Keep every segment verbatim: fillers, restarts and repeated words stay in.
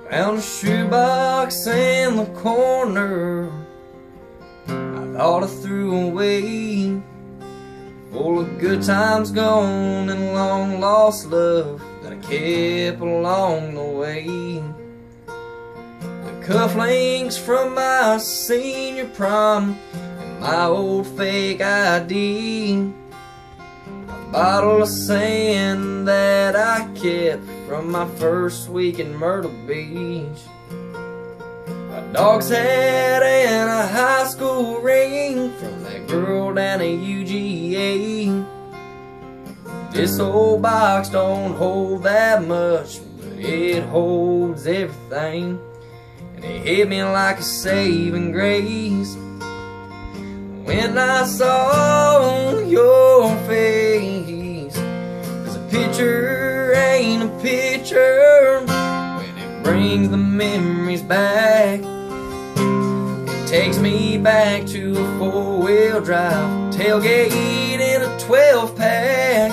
Found a shoebox in the corner I thought I threw away, full of good times gone and long lost love that I kept along the way. The cufflinks from my senior prom and my old fake I D, a bottle of sand that I kept from my first week in Myrtle Beach, a dog's hat and a high school ring from that girl down at U G A. This old box don't hold that much, but it holds everything, and it hit me like a saving grace when I saw your face. 'Cause a picture ain't a picture when it brings the memories back. It takes me back to a four-wheel drive tailgate in a twelve pack.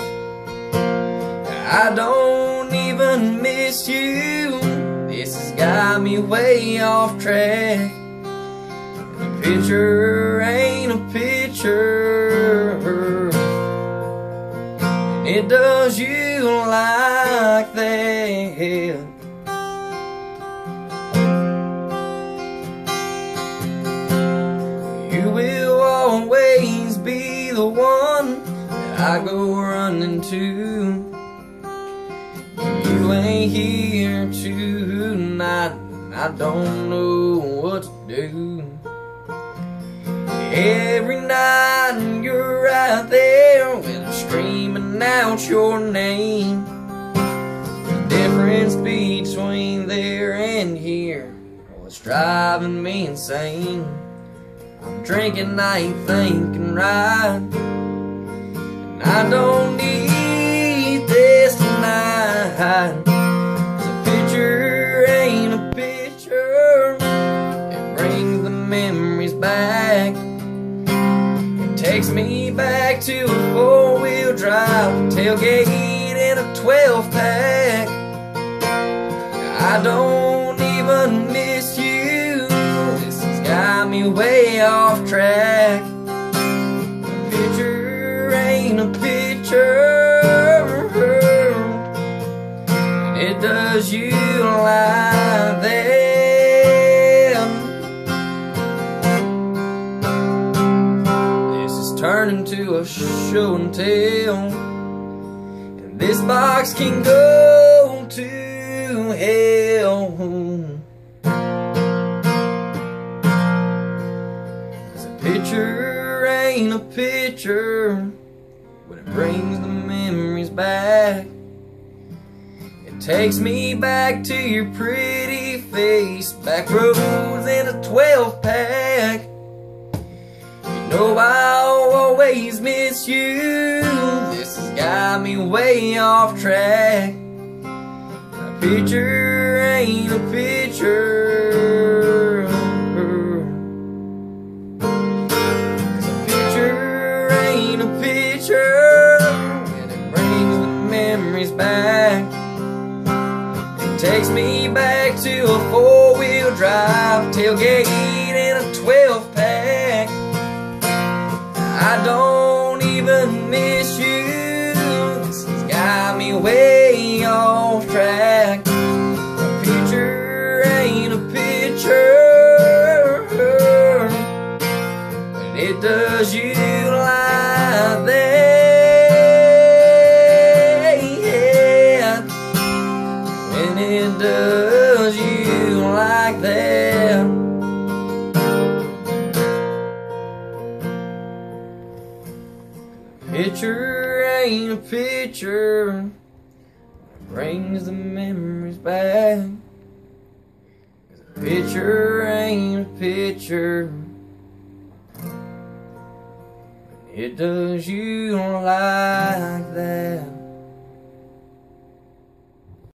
I don't even miss you, this has got me way off track. The picture ain't a picture, and it does you like that. You will always be the one that I go running to. You ain't here tonight, and I don't know what to do. Every night you're right there when I'm screaming out your name. The difference between there and here, oh, it's driving me insane. I'm drinking, I ain't thinking right, and I don't need this tonight. 'Cause a picture ain't a picture, it brings the memories back. It takes me back to a four-wheel drive tailgate in a twelve pack. I don't even miss you, this has got me way off track. A picture ain't a picture, and it does you like that. This is turning to a show and tell, and this box can go to hell. 'Cause a picture ain't a picture when it brings the memories back. It takes me back to your pretty face, back roads in a twelve pack. You know I'll always miss you, this has got me way off track. A picture ain't a picture, 'cause a picture ain't a picture when it brings the memories back. It takes me back to a four-wheel drive tailgate in a twelve pack. I don't even miss you, this has got me way off track. A picture ain't a picture, but it does you like that. And it does you like that. Picture ain't a picture, brings the memories back. 'Cause a picture ain't a picture, it does you like that.